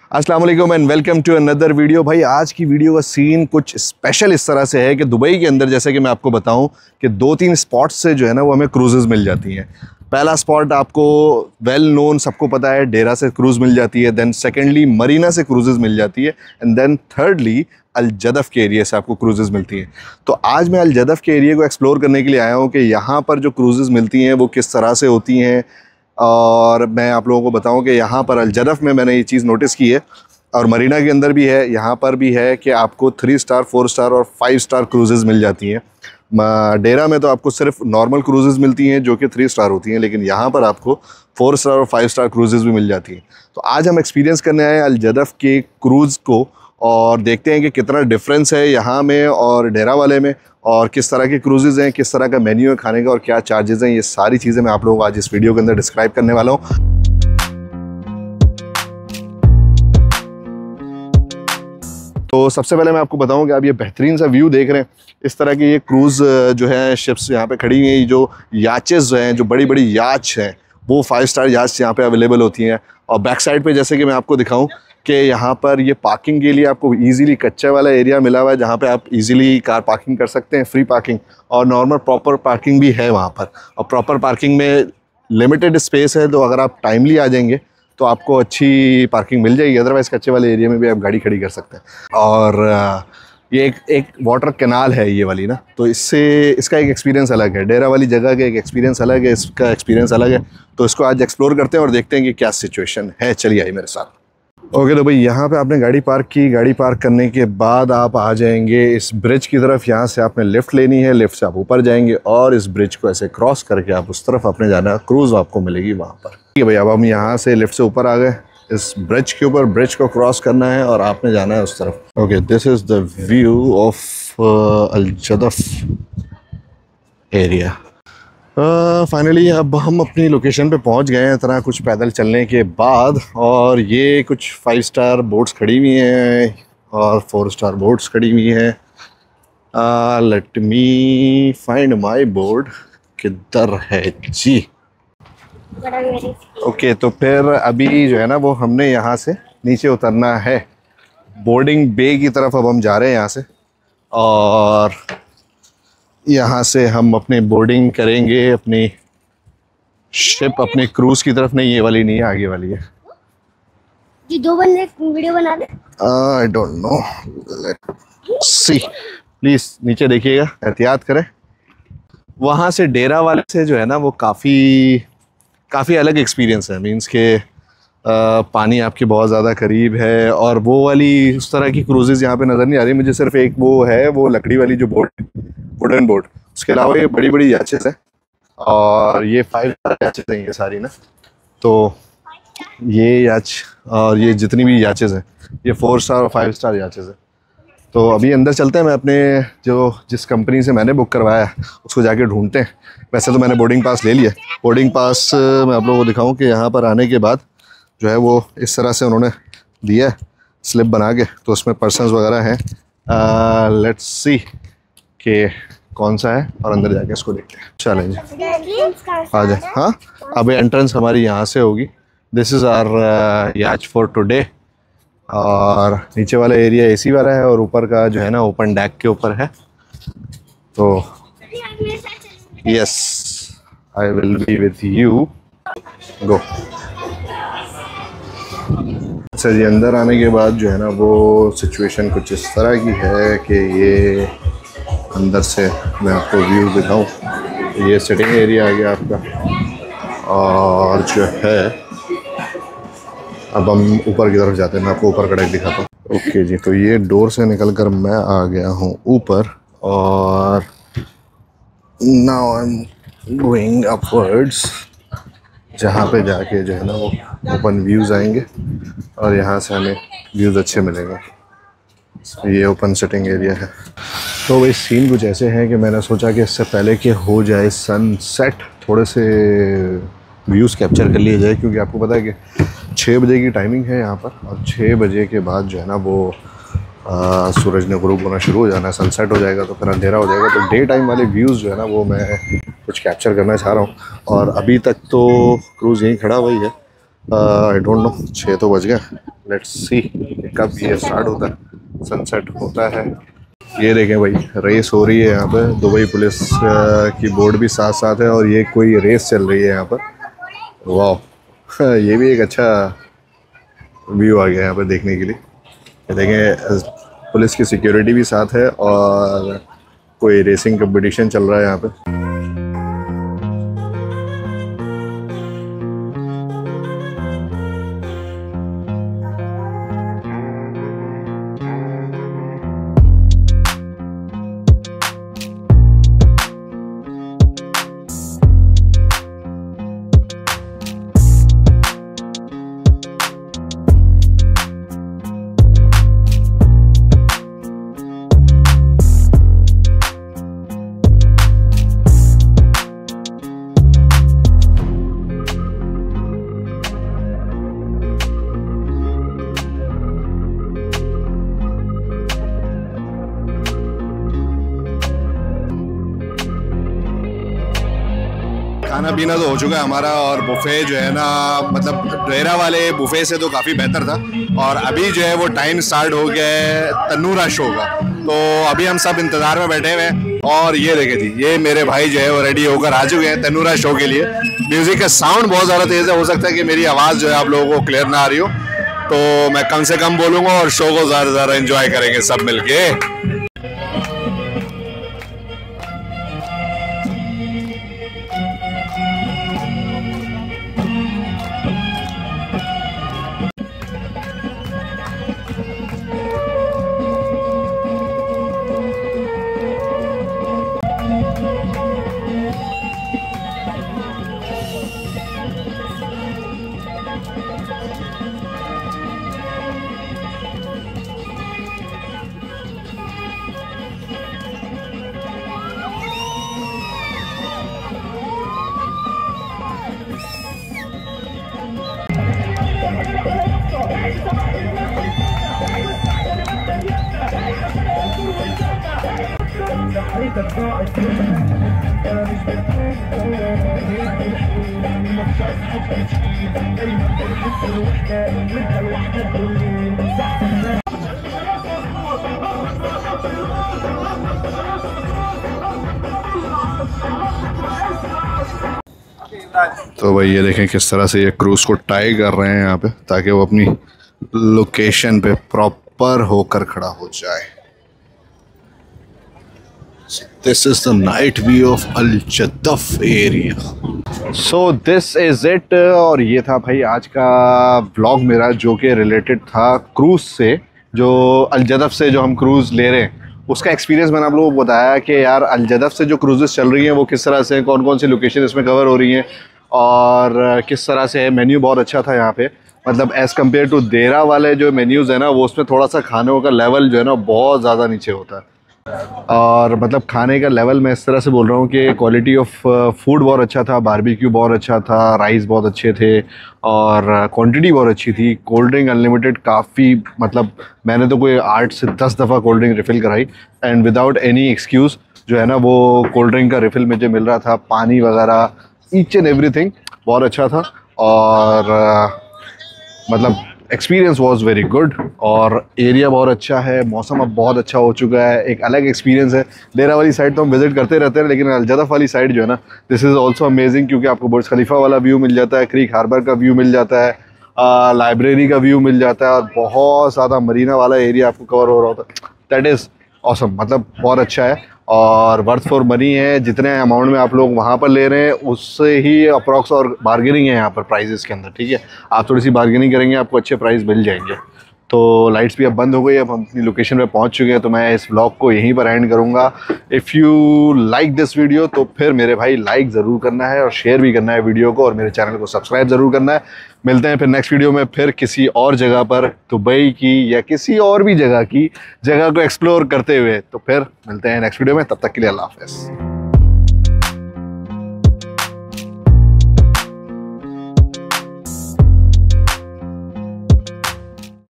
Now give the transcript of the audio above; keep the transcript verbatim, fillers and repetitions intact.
अस्सलाम वालेकुम and welcome to another video. भाई आज की वीडियो का सीन कुछ स्पेशल इस तरह से है कि दुबई के अंदर जैसे कि मैं आपको बताऊं कि दो तीन स्पॉट्स से जो है ना वो हमें क्रूजेज़ मिल जाती हैं। पहला स्पॉट आपको वेल नोन सबको पता है, डेरा से क्रूज़ मिल जाती है। देन सेकेंडली मरीना से क्रूजेज़ मिल जाती है and then thirdly Al Jaddaf के एरिया से आपको क्रूजेज़ मिलती हैं। तो आज मैं अल जदफ़ के एरिया को एक्सप्लोर करने के लिए आया हूँ कि यहाँ पर जो क्रूजेज़ मिलती हैं वो किस तरह से होती हैं, और मैं आप लोगों को बताऊं कि यहाँ पर अल जदफ़ में मैंने ये चीज़ नोटिस की है और मरीना के अंदर भी है, यहाँ पर भी है कि आपको थ्री स्टार फोर स्टार और फाइव स्टार क्रूजेज़ मिल जाती हैं। डेरा में तो आपको सिर्फ नॉर्मल क्रूजेज़ मिलती हैं जो कि थ्री स्टार होती हैं, लेकिन यहाँ पर आपको फोर स्टार और फाइव स्टार क्रूजेज़ भी मिल जाती हैं। तो आज हम एक्सपीरियंस करने आए हैं अल जदफ़ के क्रूज़ को और देखते हैं कि कितना डिफरेंस है यहाँ में और डेरा वाले में, और किस तरह के क्रूजेज़ हैं, किस तरह का मेन्यू है खाने का और क्या चार्जेस हैं। ये सारी चीज़ें मैं आप लोगों को आज इस वीडियो के अंदर डिस्क्राइब करने वाला हूँ। तो सबसे पहले मैं आपको बताऊं कि आप ये बेहतरीन सा व्यू देख रहे हैं। इस तरह की ये क्रूज़ जो है शिप्स यहाँ पे खड़ी हुई हैं, जो याचेस हैं, जो बड़ी बड़ी याच हैं, वो फाइव स्टार याच यहाँ पे अवेलेबल होती हैं। और बैक साइड पे जैसे कि मैं आपको दिखाऊं कि यहाँ पर ये पार्किंग के लिए आपको इजीली कच्चा वाला एरिया मिला हुआ है जहाँ पे आप इजीली कार पार्किंग कर सकते हैं, फ्री पार्किंग, और नॉर्मल प्रॉपर पार्किंग भी है वहाँ पर। और प्रॉपर पार्किंग में लिमिटेड स्पेस है, तो अगर आप टाइमली आ जाएंगे तो आपको अच्छी पार्किंग मिल जाएगी, अदरवाइज़ कच्चे वाले एरिया में भी आप गाड़ी खड़ी कर सकते हैं। और ये एक एक वाटर कैनाल है ये वाली ना, तो इससे इसका एक एक्सपीरियंस अलग है। डेरा वाली जगह का एक एक्सपीरियंस अलग है, इसका एक्सपीरियंस अलग है। तो इसको आज एक्सप्लोर करते हैं और देखते हैं कि क्या सिचुएशन है। चलिए आइए मेरे साथ। ओके तो भाई यहाँ पे आपने गाड़ी पार्क की, गाड़ी पार्क करने के बाद आप आ जाएंगे इस ब्रिज की तरफ। यहाँ से आपने लिफ्ट लेनी है, लिफ्ट से आप ऊपर जाएंगे और इस ब्रिज को ऐसे क्रॉस करके आप उस तरफ आपने जाना है, क्रूज़ आपको मिलेगी वहाँ पर। ठीक है भाई, अब हम यहाँ से लिफ्ट से ऊपर आ गए, इस ब्रिज के ऊपर, ब्रिज को क्रॉस करना है और आपने जाना है उस तरफ। Okay, this is the view of Al Jaddaf area. Finally अब हम अपनी लोकेशन पे पहुंच गए हैं इतना कुछ पैदल चलने के बाद, और ये कुछ फाइव स्टार बोट्स खड़ी हुई हैं और फोर स्टार बोट्स खड़ी हुई हैं। Let me find my board, किधर है जी। ओके okay, तो फिर अभी जो है ना वो हमने यहाँ से नीचे उतरना है, बोर्डिंग बे की तरफ अब हम जा रहे हैं यहाँ से, और यहाँ से हम अपने बोर्डिंग करेंगे अपनी शिप, अपने क्रूज़ की तरफ। नहीं, ये वाली नहीं है, आगे वाली है जी। दो बंदे वीडियो बना दे। I don't know, let's see. Please नीचे देखिएगा, एहतियात करें। वहाँ से डेरा वाले से जो है ना वो काफ़ी काफ़ी अलग एक्सपीरियंस है। मींस के पानी आपके बहुत ज़्यादा करीब है, और वो वाली उस तरह की क्रूजेज़ यहाँ पे नज़र नहीं आ रही मुझे। सिर्फ एक वो है, वो लकड़ी वाली जो बोट, वुडन बोट। उसके अलावा ये बड़ी बड़ी याचेस हैं, और ये फाइव स्टार याचेस हैं ये सारी ना। तो ये याच और ये जितनी भी याचेस हैं ये फोर स्टार और फाइव स्टार याचेस हैं। तो अभी अंदर चलते हैं, मैं अपने जो जिस कंपनी से मैंने बुक करवाया है उसको जाके ढूंढते हैं। वैसे तो मैंने बोर्डिंग पास ले लिया। बोर्डिंग पास मैं आप लोगों को दिखाऊं कि यहाँ पर आने के बाद जो है वो इस तरह से उन्होंने दिया है स्लिप बना के, तो उसमें पर्सन्स वगैरह हैं। लेट्स सी कि कौन सा है, और अंदर जाके इसको देखते हैं। चलें जी, आ जाए। हाँ, अब एंट्रेंस हमारी यहाँ से होगी। This is our yacht for today, और नीचे वाला एरिया एसी वाला है और ऊपर का जो है ना ओपन डेक के ऊपर है। तो yes, I will be with you, go. अच्छा जी, अंदर आने के बाद जो है ना वो सिचुएशन कुछ इस तरह की है कि ये अंदर से मैं आपको व्यू दिखाऊं। ये सिटिंग एरिया आ गया आपका, और जो है अब हम ऊपर की तरफ जाते हैं। मैं आपको ऊपर का डेक दिखाता हूँ। ओके जी, तो ये डोर से निकलकर मैं आ गया हूँ ऊपर, और now I am going upwards, जहाँ पे जाके जो है ना वो ओपन व्यूज़ आएंगे और यहाँ से हमें व्यूज़ अच्छे मिलेंगे। ये ओपन सिटिंग एरिया है। तो वही सीन कुछ ऐसे हैं कि मैंने सोचा कि इससे पहले कि हो जाए सनसेट, थोड़े से व्यूज़ कैप्चर कर लिए जाए, क्योंकि आपको पता है कि छः बजे की टाइमिंग है यहाँ पर, और छः बजे के बाद जो है ना वो आ, सूरज ने गुरूब होना शुरू हो जाना है, सनसेट हो जाएगा, तो फिर अंधेरा हो जाएगा। तो डे टाइम वाले व्यूज़ जो है ना वो मैं कुछ कैप्चर करना चाह रहा हूँ। और अभी तक तो क्रूज़ यहीं खड़ा हुई है, आई डोंट नो, छः तो बज गए, लेट्स सी कब ये स्टार्ट होता है, सनसेट होता है। ये देखें भाई, रेस हो रही है यहाँ पे, दुबई पुलिस की बोर्ड भी साथ साथ है और ये कोई रेस चल रही है यहाँ पर। वाह, ये भी एक अच्छा व्यू आ गया यहाँ पर देखने के लिए। ये देखें, पुलिस की सिक्योरिटी भी साथ है और कोई रेसिंग कंपटीशन चल रहा है यहाँ पे। खाना पीना तो हो चुका है हमारा और बुफे जो है ना, मतलब डेरा वाले बुफे से तो काफ़ी बेहतर था। और अभी जो है वो टाइम स्टार्ट हो गया है तन्नूरा शो का, तो अभी हम सब इंतज़ार में बैठे हुए हैं। और ये देखे जी, ये मेरे भाई जो है वो रेडी होकर आ चुके हैं तन्नूरा शो के लिए। म्यूज़िक का साउंड बहुत ज़्यादा तेज़ है, हो सकता है कि मेरी आवाज़ जो है आप लोगों को क्लियर ना आ रही हो, तो मैं कम से कम बोलूँगा और शो को ज़्यादा से ज़्यादा एंजॉय करेंगे सब मिल के। तो भाई ये देखें किस तरह से ये क्रूज को टाई कर रहे हैं यहाँ पे, ताकि वो अपनी लोकेशन पे प्रॉपर होकर खड़ा हो जाए। This is the night view of Al Jaddaf area. So this is it. और ये था भाई आज का व्लॉग मेरा, जो कि रिलेटेड था क्रूज से, जो अल जदफ से जो हम क्रूज़ ले रहे हैं उसका एक्सपीरियंस मैंने आप लोगों को बताया कि यार अल जदफ से जो क्रूजेस चल रही हैं वो किस तरह से, कौन कौन सी लोकेशन इसमें कवर हो रही हैं और किस तरह से है। मेन्यू बहुत अच्छा था यहाँ पे, मतलब एज़ कम्पेयर टू देरा वाले जो मेन्यूज़ है ना, वो उसमें थोड़ा सा खानों का लेवल जो है ना बहुत ज़्यादा नीचे होता है। और मतलब खाने का लेवल मैं इस तरह से बोल रहा हूँ कि क्वालिटी ऑफ फूड बहुत अच्छा था, बारबेक्यू बहुत अच्छा था, राइस बहुत अच्छे थे और क्वांटिटी बहुत अच्छी थी। कोल्ड ड्रिंक अनलिमिटेड काफ़ी, मतलब मैंने तो कोई आठ से दस दफ़ा कोल्ड ड्रिंक रिफ़िल कराई एंड विदाउट एनी एक्सक्यूज़ जो है ना वो कोल्ड ड्रिंक का रिफ़िल मुझे मिल रहा था, पानी वगैरह ईच एंड एवरीथिंग बहुत अच्छा था। और uh, मतलब एक्सपीरियंस वाज वेरी गुड और एरिया बहुत अच्छा है, मौसम अब बहुत अच्छा हो चुका है, एक अलग एक्सपीरियंस है। देरा वाली साइड तो हम विज़िट करते रहते हैं, लेकिन अल जदफ वाली साइड जो है ना, दिस इज़ ऑल्सो अमेजिंग, क्योंकि आपको बुर्ज खलीफा वाला व्यू मिल जाता है, क्रीक हार्बर का व्यू मिल जाता है, लाइब्रेरी का व्यू मिल जाता है और बहुत ज़्यादा मरीना वाला एरिया आपको कवर हो रहा होता है। दैट इज़ ऑसम, मतलब बहुत अच्छा है और वर्थ फॉर मनी है। जितने अमाउंट में आप लोग वहाँ पर ले रहे हैं उससे ही अप्रॉक्स, और बार्गेनिंग है यहाँ पर प्राइजेस के अंदर, ठीक है। आप थोड़ी सी बार्गेनिंग करेंगे आपको अच्छे प्राइस मिल जाएंगे। तो लाइट्स भी अब बंद हो गई, अब हम अपनी लोकेशन पे पहुँच चुके हैं, तो मैं इस व्लॉग को यहीं पर एंड करूँगा। If you like this video तो फिर मेरे भाई लाइक ज़रूर करना है और शेयर भी करना है वीडियो को, और मेरे चैनल को सब्सक्राइब ज़रूर करना है। मिलते हैं फिर नेक्स्ट वीडियो में, फिर किसी और जगह पर, दुबई की या किसी और भी जगह की जगह को एक्सप्लोर करते हुए। तो फिर मिलते हैं नेक्स्ट वीडियो में, तब तक के लिए अल्लाह हाफ़िज़।